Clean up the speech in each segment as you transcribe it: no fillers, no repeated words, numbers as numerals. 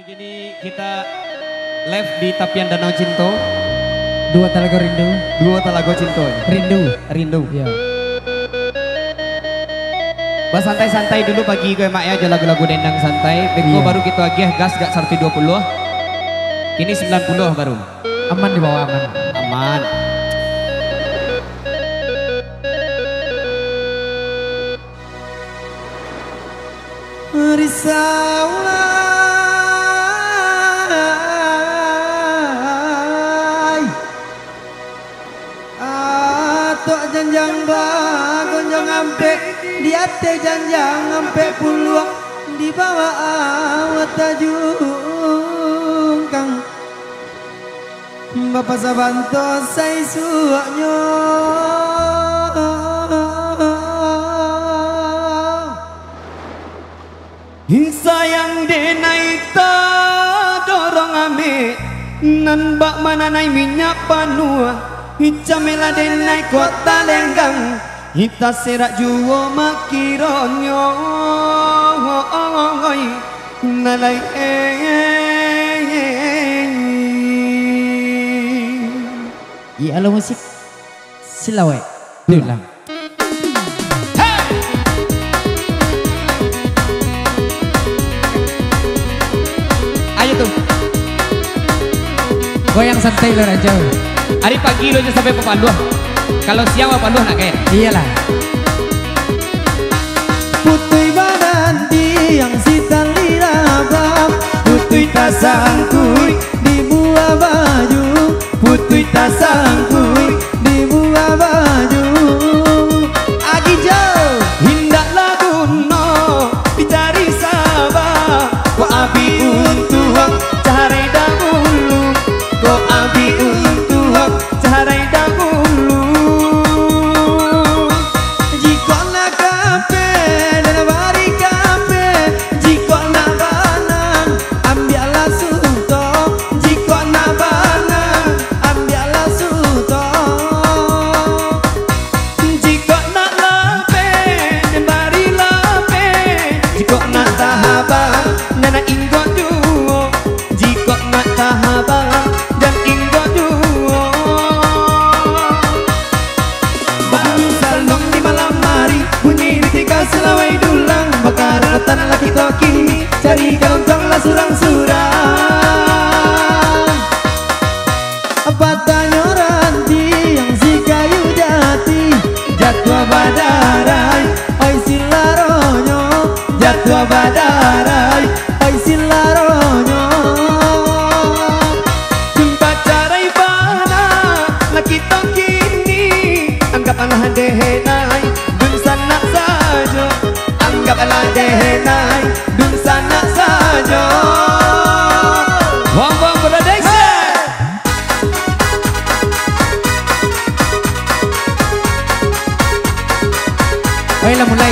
Begini kita live di Tapian Danau Cinto. Dua Talago Rindu. Dua Talago Cinto. Rindu. Rindu. Ya. Bah santai-santai dulu pagi gue mak ya aja lagu-lagu dendang santai. Beko baru kita agih gas gak sarti 20. Kini 90 baru. Aman di bawah aman. Aman. Risaulah atok janjang bagonjong ampe di ate janjang ampe puluh di bawah awat tajung kang Bapak Sabanto say suaknya Sayang denai ta dorong ame nan bak mana nai minyak panua hicamela denai kota lenggang hita serak juwo makironyo nalai Iya lo musik Silawe Dulang. Goyang santai lo raja. Hari pagi lo aja sampai pepanduh. Kalau siang pepanduh nak kayak. Iyalah. Putui badan tiang sita lirabam Putui tasangkui di buah baju Putui tasangkui di buah baju Agi jauh Hindak laguno dicari sabah. Ko abi untuk cari dahulu. Ko abi untuk cari dahulu. Jika nak kafe dan bari kafe Jika nak banang ambillah suto Jika nak banang ambillah suto Jika nak lape dan bari lape. Jika nak tahabang nana inggo duo. Jika nak tahabang dan inggo duo. Bang salong di malam hari bunyi di tiga selawai dulang Bakar ratan laki toki cari kalontong lah surang-surang Apa tanya ranti yang si kayu jati Jatuh badarai oi silaronyo Jatuh badarai oi silaronyo Jumpa carai bana laki tokini. Anggaplah dehenai dun sana saja. Anggaplah dehenai dun sana saja. Wong production. Baiklah mulai.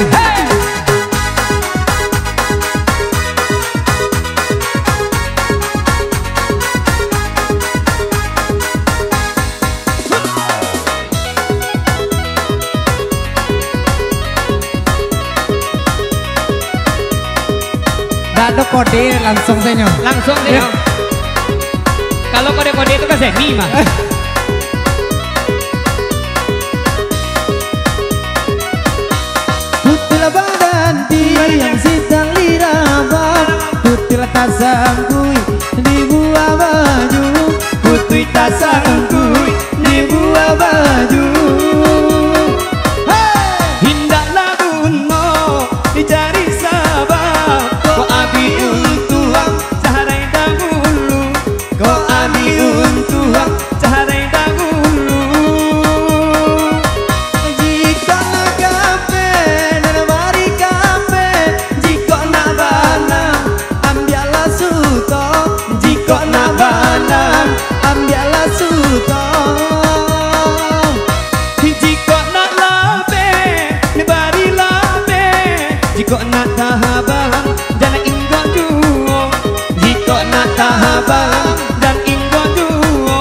Dah ada kode langsung saja. Langsung deh. Kalau kode-kode itu kan semi mah. Putih badan tiang sita lirabam Putih tasangkui di buah baju Putih tasangkui di buah baju Hindak laguno dicari sabah. Ko abi untuk cari dahulu. Ko abi untuk cari dahulu. Jika nak kafe dan bari kafe Jika nak banang ambillah suto Jika nak banang ambillah suto jika nak lape nebari lape. Jika nak tahabang dan inggo duo. Jika nak tahabang dan inggo duo.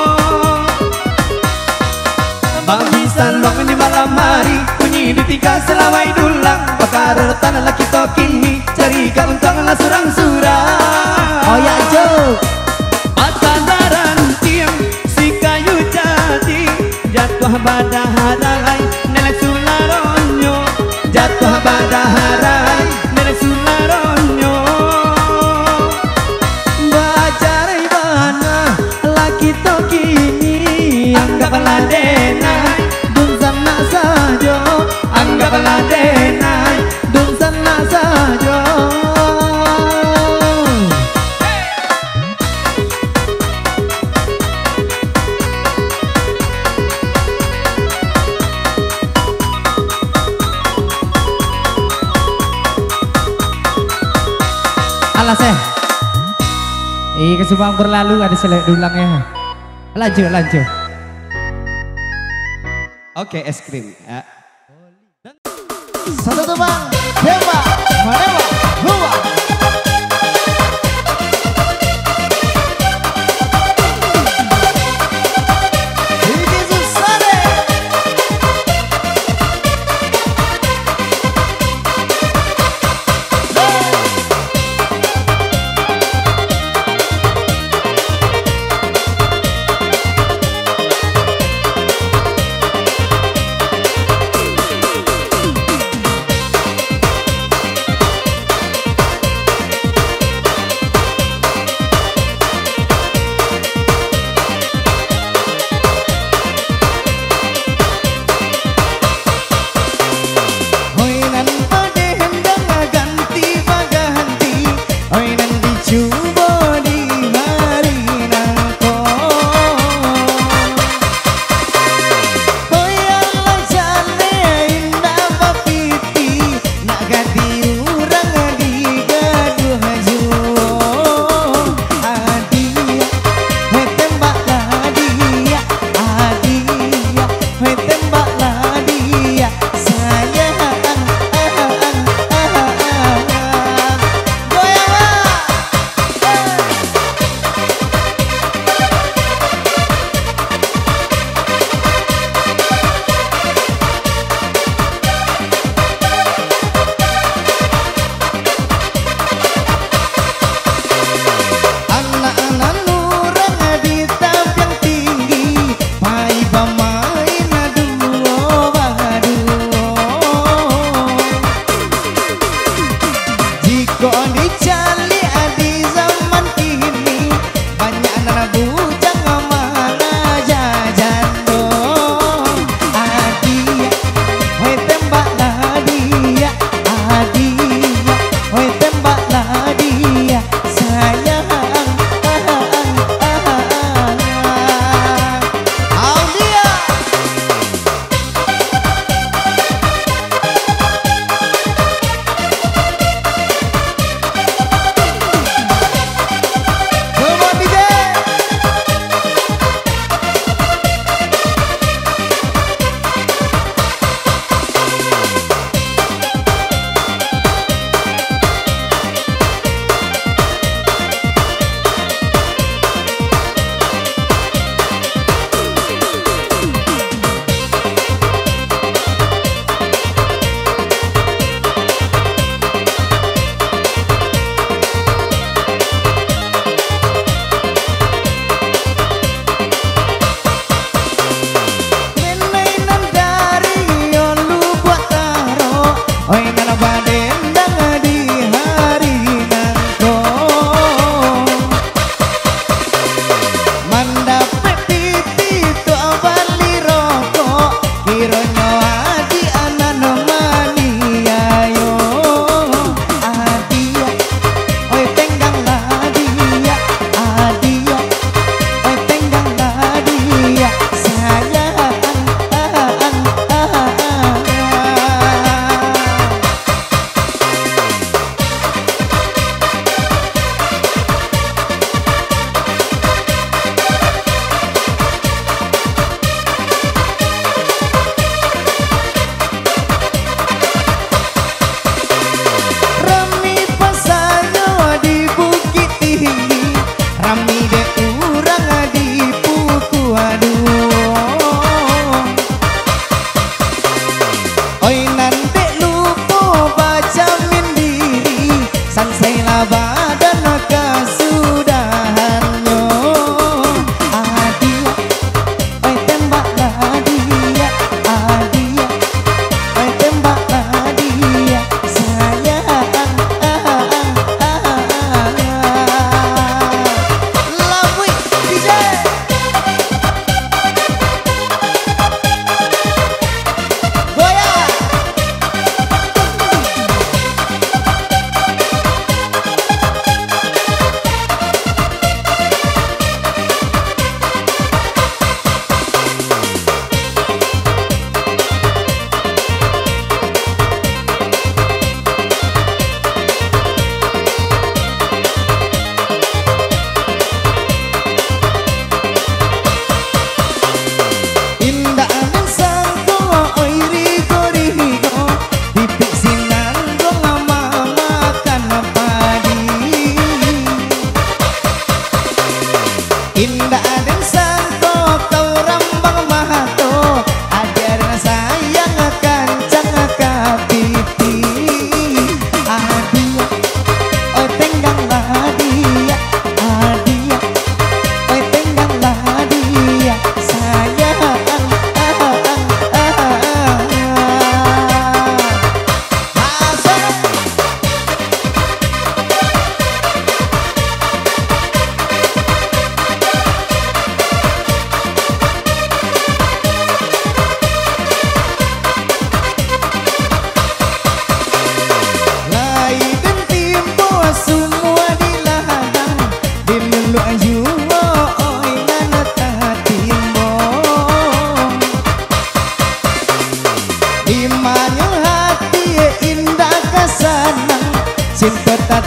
Bang bisa long di malam hari bunyi di tiga selawai dulang Bakar tanah laki tokini cari kalontong lah surang-surang Oh ya Kesumpang berlalu ada selek dulangnya. Lanjut. Oke, es krim. Ya. Satu tebang, Dewa, Manewa, Hua. Iki Susane.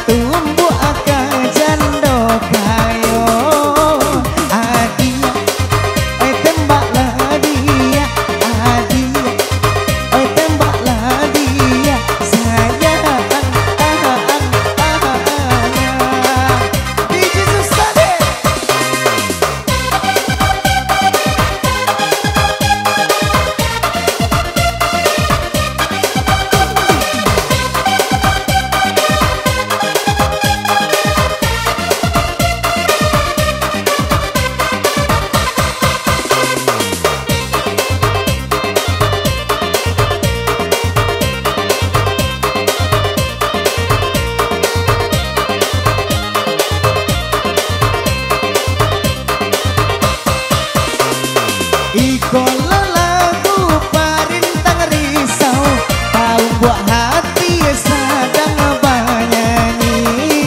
tumbuh akan jando kayo adia oi tembaklah dia adia oi tembaklah dia sayang DJ Sustade. Iko lagu parintang risau tahu buat hati sedang bernyanyi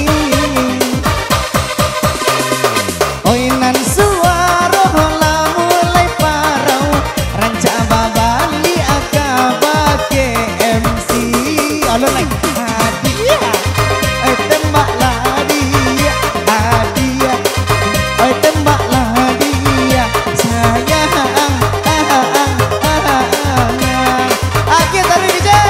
oinan suara lah mulai parau ranca babali akabake MC alon lagi hadiah tembaklah dia hadiah tembaklah dia sayang. Aquí está el DJ.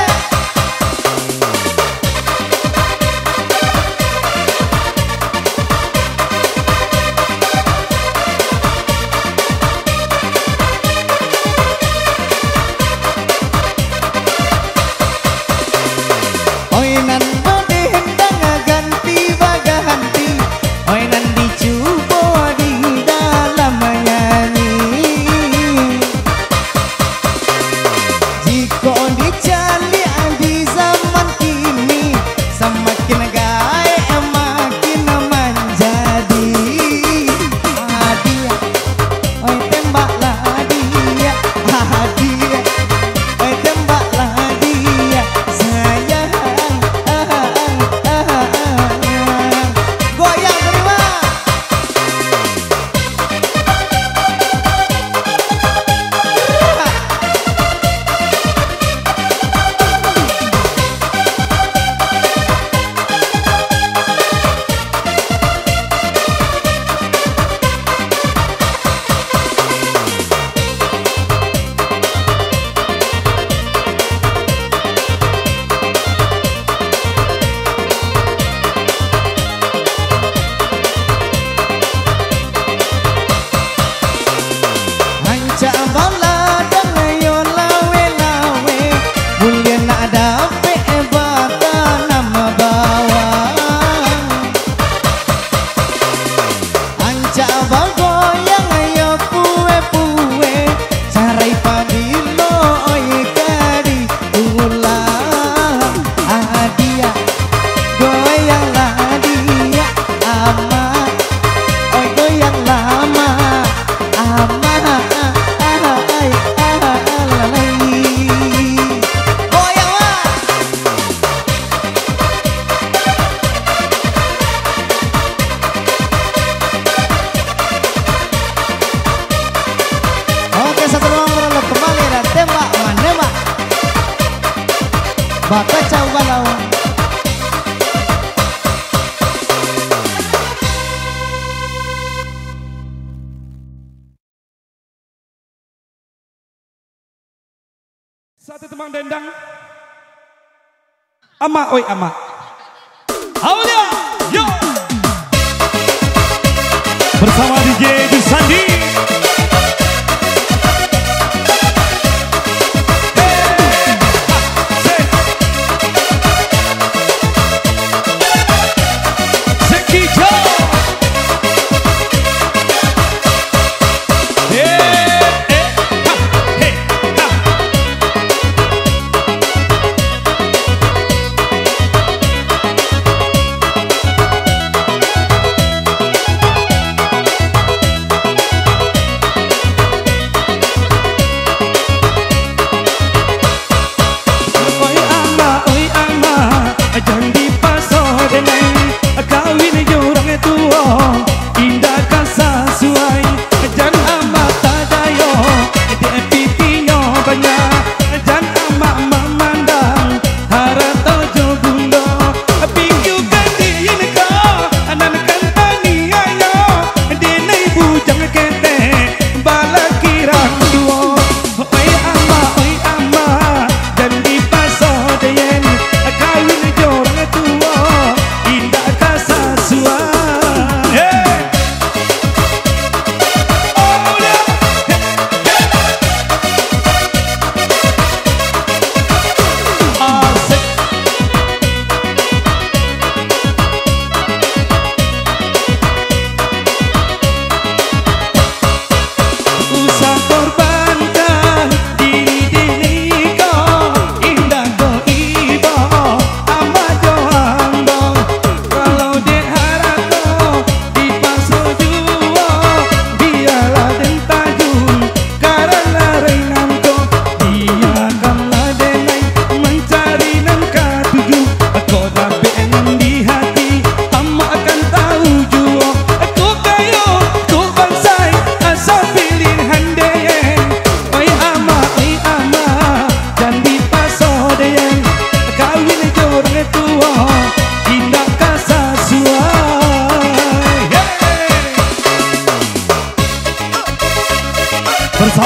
Oinan bade hendang ganti baganti oinan dicoba di dalam nyanyi jika dicari di zaman kini semakin gaya makin menjadi hadiah oi tembaklah dia hadiah oi tembaklah dia sayang goyang terima. Anca bala dan yo lawe lawe mulia nak dape bata nama bawang anca bagoyang yo pue pue carai pabilo oi kadi ulang adia goyanglah dia ama oi goyang lama ama Oke, satu ruang berlalu kembali dan tembak menembak bakal coba lawan. Satu temang dendang ama oi ama Aulia yo bersama DJ Sandi.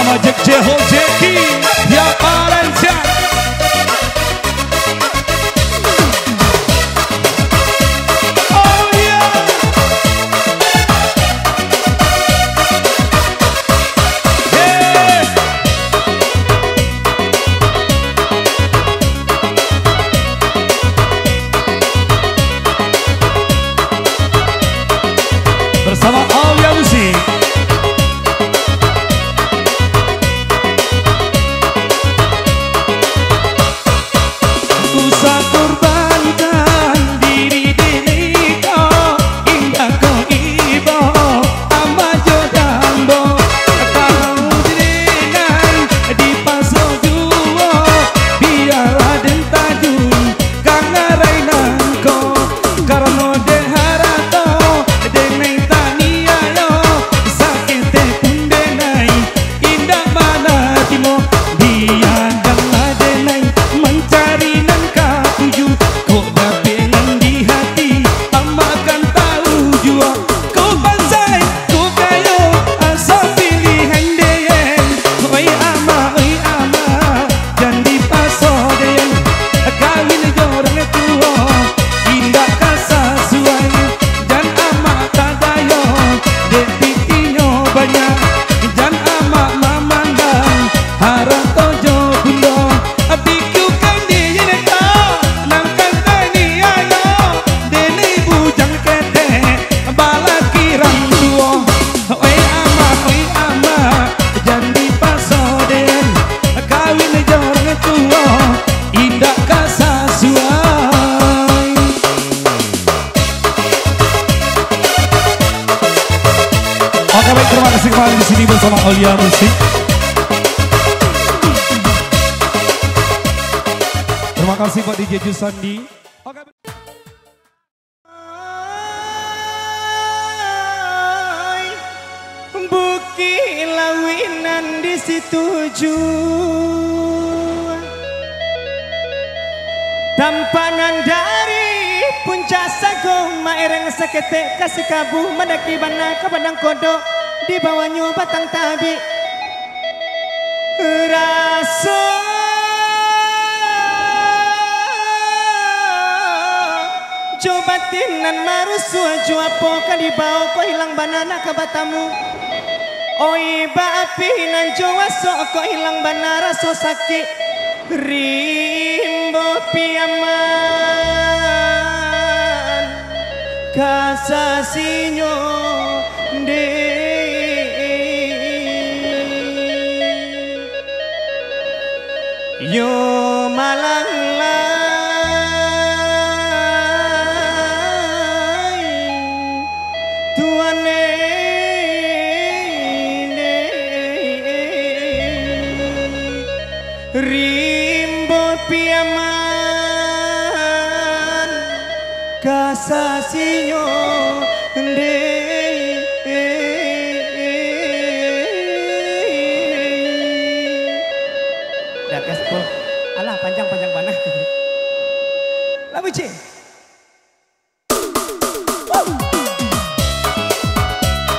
bersama Jack Jeho Jeki ya Valencia. Oh yeah. Yeah. Bersama Aulia Musik. Oke baik, terima kasih kembali di sini bersama Aulia Musik. Terima kasih Pak DJ Jusandi. Oke. Buki lawinan di situ tampanan dari puncak sago maereng seketek kasih kabu mendaki bana ke padang kodok di bawahnya batang tabi rasa coba tinan marusua juapo kadibau kau hilang banana ke batamu oi baapi nan jawa sok kau hilang banana so sakit rimbo piaman kasasinyo de yo malang lai tuane rimbo piaman kasasinyo de alah panjang-panjang mana lagu C.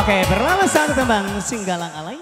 Oke, berlalu satu tembang Singgalang Alay.